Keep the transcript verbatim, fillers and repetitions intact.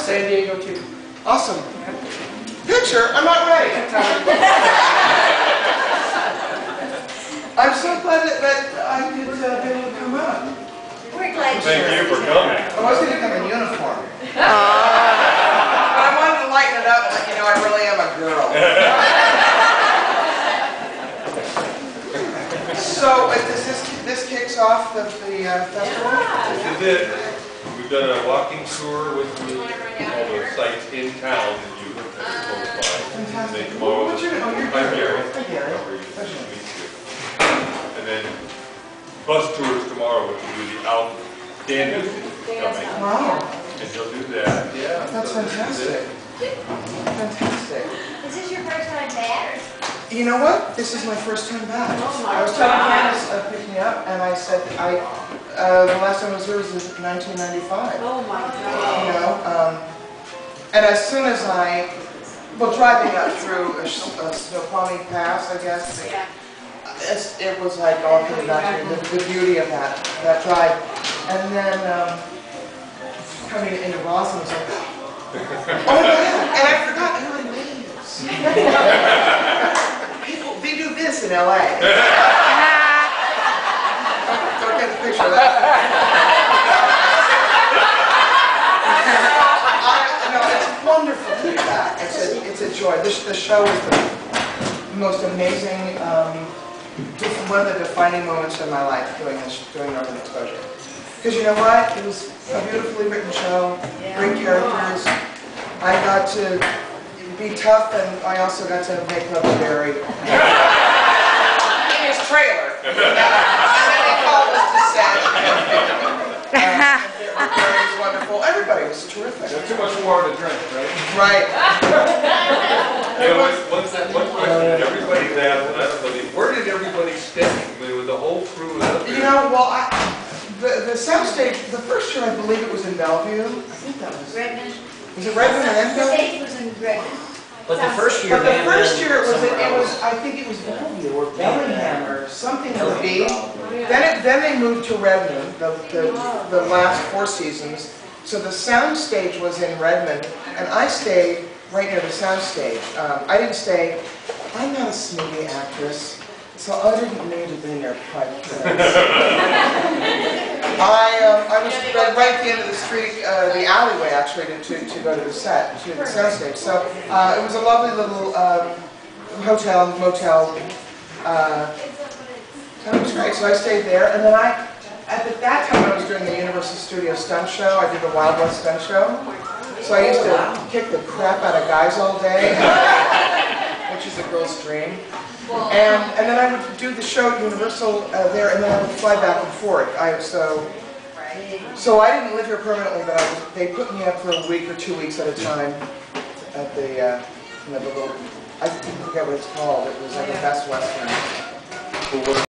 San Diego too. Awesome. Picture? I'm not ready. I'm so glad that, that I could uh, be able to come up. We're glad Thank you for coming. I was going to come in uniform. But I wanted to lighten it up, but you know, I really am a girl. So, uh, this, this, this kicks off the, the uh, festival? This is it. We've done a walking tour with the, all the sites in town that you have close by. Fantastic. And then tomorrow, What's your name? Oh, you're I'm Gary. Gary. Hi, Gary. How are you? Pleasure. Nice to meet you. And then bus tours tomorrow, which will do the outstanding coming. Wow. And you'll do that. Yeah. That's so this is fantastic. it. Fantastic. Is this your first time back? You know what? This is my first time back. Oh my I was telling God. Candace uh, picked me up, and I said I uh, the last time I was here was in nineteen ninety-five. Oh my You God. know, um, and as soon as I, well, driving up through a, a Snoqualmie Pass, I guess, Yeah. it's, it was like all coming back to me, the, the beauty of that that drive, and then um, coming into Roslyn was like, oh my God, and I forgot who it is. People, they do this in L A. Don't get the picture of that. I, no, it's wonderful to be back. It's a, it's a joy. This, the show is the most amazing, um, one of the defining moments in my life doing this, doing Northern Exposure. Because you know what? It was a beautifully written show, great characters. I got to be tough, and I also got to make love to Barry. In his trailer. And then they called us to set. Um, Barry was wonderful. Everybody was terrific. There's too much water to drink, right? Right. You know, one, one question everybody's asked, and I don't believe, where did everybody stay? I mean, with the whole crew up You there? know, well, I, the, the soundstage, the first year I believe it was in Bellevue. I think that was, Redmond? was it Redmond and The Bellevue? stage was in Redmond. But the first year, But the may have first been year it was, it somewhere was, else. I think it was Bellevue or Bellingham or something with a B. Then it, then they moved to Redmond, the, the, the last four seasons. So the sound stage was in Redmond, and I stayed right near the sound stage. Um, I didn't stay, I'm not a snooty actress, so I didn't need to be near private place. I, um, I was right, right at the end of the street, uh, the alleyway actually, to, to, to go to the set, to the sound stage. So uh, it was a lovely little um, hotel, motel. Uh, so it was great. So I stayed there, and then I, at the, that time I was doing the Universal Studios stunt show. I did the Wild West stunt show. So I used to kick the crap out of guys all day, which is a girl's dream. And, and then I would do the show at Universal uh, there, and then I would fly back and forth. I, so, so I didn't live here permanently, but I was, they put me up for a week or two weeks at a time at the, uh, you know, the little, I forget what it's called. It was like a Best Western.